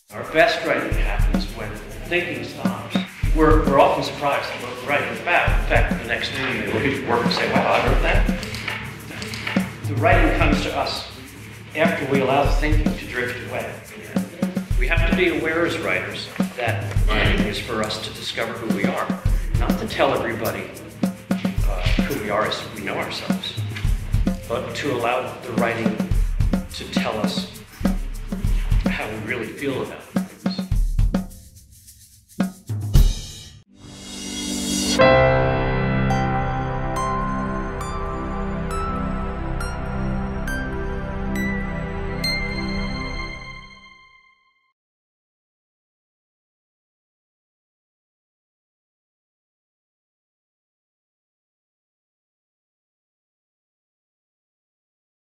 Our best writing happens when thinking stops. We're often surprised at what we're writing. In fact, the next morning they look at your work and say, wow, I wrote that. The writing comes to us after we allow the thinking to drift away. We have to be aware as writers that writing is for us to discover who we are, not to tell everybody who we are as we know ourselves, but to allow the writing to tell us how we really feel about it.